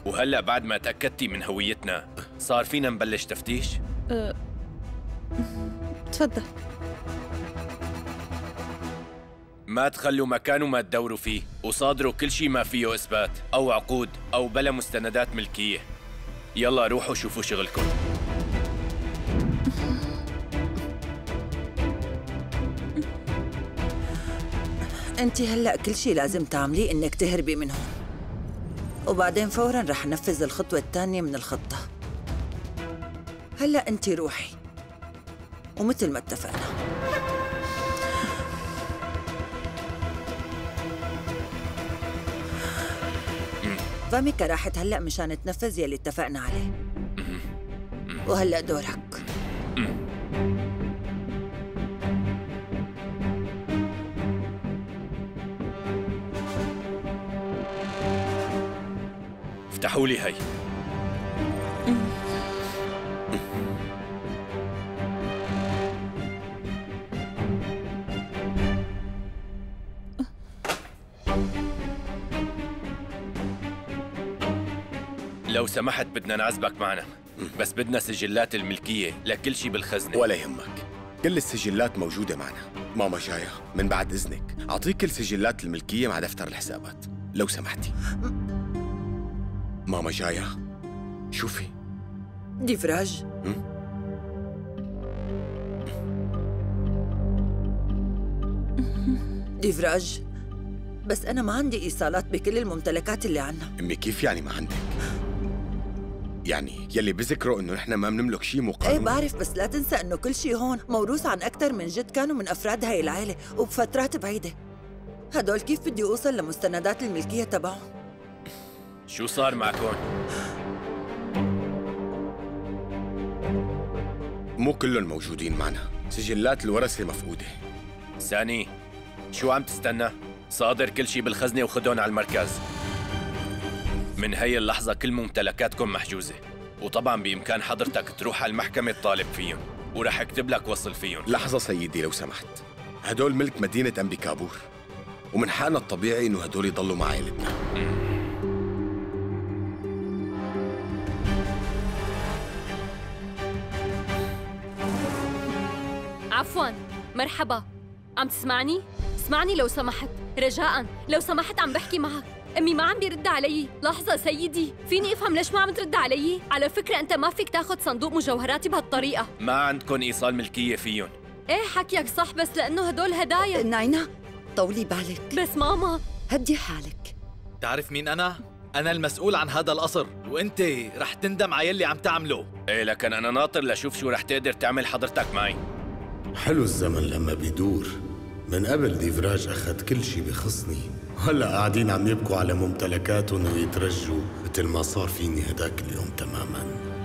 وهلأ بعد ما تأكدتي من هويتنا صار فينا نبلش تفتيش؟ تفضل. ما تخلوا مكان وما تدوروا فيه، وصادروا كل شيء ما فيه إثبات أو عقود أو بلا مستندات ملكية. يلا روحوا شوفوا شغلكم. انت هلأ كل شيء لازم تعمليه انك تهربي منهم، وبعدين فوراً رح ننفذ الخطوة الثانية من الخطة. هلأ انت روحي، ومثل ما اتفقنا فاميكا راحت هلأ مشان تنفذ يلي اتفقنا عليه. وهلأ دورك. افتحوا لي هي. لو سمحت بدنا نعزبك معنا، بس بدنا سجلات الملكية لكل شيء بالخزنة. ولا يهمك، كل السجلات موجودة معنا. ماما جاية، من بعد إذنك أعطيك كل سجلات الملكية مع دفتر الحسابات لو سمحتي. ماما جاية، شوفي. ديفراج، ديفراج، بس أنا ما عندي إيصالات بكل الممتلكات اللي عنا. أمي كيف يعني ما عندك؟ يعني يلي بذكروا إنه نحن ما بنملك شيء مو قانوني. إيه بعرف، بس لا تنسى إنه كل شيء هون موروث عن أكثر من جد كانوا من أفراد هاي العائلة وبفترات بعيدة. هدول كيف بدي أوصل لمستندات الملكية تبعهم؟ شو صار معكم؟ مو كلهم موجودين معنا، سجلات الورثة مفقودة. ساني، شو عم تستنى؟ صادر كل شيء بالخزنة وخدهم على المركز. من هي اللحظة كل ممتلكاتكم محجوزة، وطبعاً بإمكان حضرتك تروح على المحكمة تطالب فيهم، ورح أكتب لك وصل فيهم. لحظة سيدي لو سمحت، هدول ملك مدينة أمبيكابور، ومن حقنا الطبيعي إنه هدول يضلوا مع عائلتنا. عفواً، مرحبا. عم تسمعني؟ اسمعني لو سمحت، رجاءً لو سمحت عم بحكي معك. أمي ما عم بيرد علي. لحظة سيدي، فيني أفهم ليش ما عم ترد علي؟ على فكرة أنت ما فيك تاخد صندوق مجوهراتي بهالطريقة. ما عندكم إيصال ملكية فيهم. إيه حكيك صح، بس لأنه هدول هدايا. ناينا طولي بالك. بس ماما هدي حالك. تعرف مين أنا؟ أنا المسؤول عن هذا القصر، وأنت رح تندم على يلي عم تعمله. إيه لكن أنا ناطر لشوف شو رح تقدر تعمل حضرتك معي. حلو الزمن لما بيدور. من قبل ديفراج أخذ كل شي بخصني، هلأ قاعدين عم يبكوا على ممتلكاتهم ويترجوا مثل ما صار فيني هداك اليوم تماماً.